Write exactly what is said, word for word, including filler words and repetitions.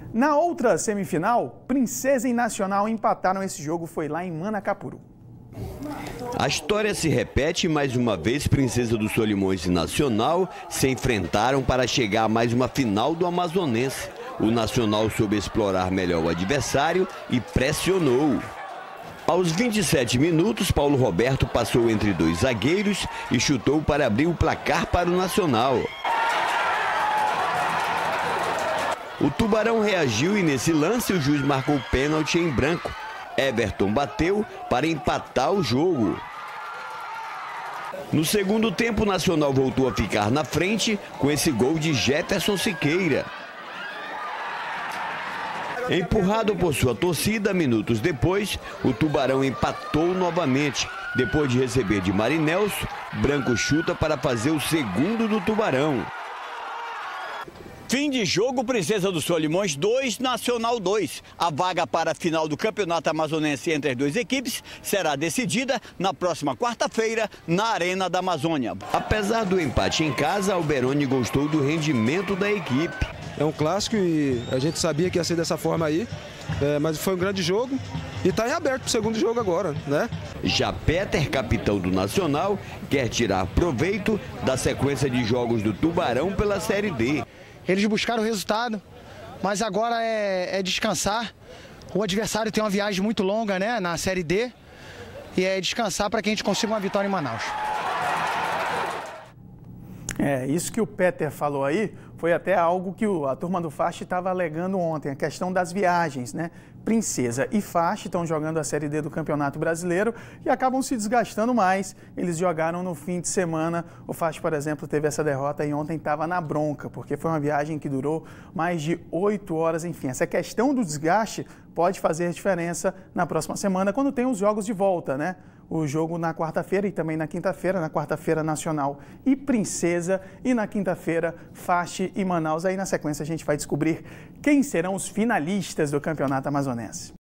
Na outra semifinal, Princesa e Nacional empataram esse jogo, foi lá em Manacapuru. A história se repete mais uma vez. Princesa dos Solimões e Nacional se enfrentaram para chegar a mais uma final do Amazonense. O Nacional soube explorar melhor o adversário e pressionou. Aos vinte e sete minutos, Paulo Roberto passou entre dois zagueiros e chutou para abrir o placar para o Nacional. O Tubarão reagiu e nesse lance o juiz marcou pênalti em branco. Everton bateu para empatar o jogo. No segundo tempo, o Nacional voltou a ficar na frente com esse gol de Jefferson Siqueira. Empurrado por sua torcida, minutos depois, o Tubarão empatou novamente. Depois de receber de Marinelso, Branco chuta para fazer o segundo do Tubarão. Fim de jogo, Princesa dos Solimões dois, Nacional dois. A vaga para a final do Campeonato Amazonense entre as duas equipes será decidida na próxima quarta-feira na Arena da Amazônia. Apesar do empate em casa, Alberoni gostou do rendimento da equipe. É um clássico e a gente sabia que ia ser dessa forma aí, é, mas foi um grande jogo e está em aberto para o segundo jogo agora, né? Já Peter, capitão do Nacional, quer tirar proveito da sequência de jogos do Tubarão pela Série D. Eles buscaram o resultado, mas agora é, é descansar. O adversário tem uma viagem muito longa, né, na Série D, e é descansar para que a gente consiga uma vitória em Manaus. É, isso que o Peter falou aí foi até algo que o, a turma do Fast estava alegando ontem, a questão das viagens, né? Princesa e Fast estão jogando a Série D do Campeonato Brasileiro e acabam se desgastando mais. Eles jogaram no fim de semana. O Fast, por exemplo, teve essa derrota e ontem estava na bronca, porque foi uma viagem que durou mais de oito horas. Enfim, essa questão do desgaste pode fazer diferença na próxima semana, quando tem os jogos de volta, né? O jogo na quarta-feira e também na quinta-feira, na quarta-feira Nacional e Princesa, e na quinta-feira Fast e Manaus. Aí na sequência a gente vai descobrir quem serão os finalistas do Campeonato Amazonense.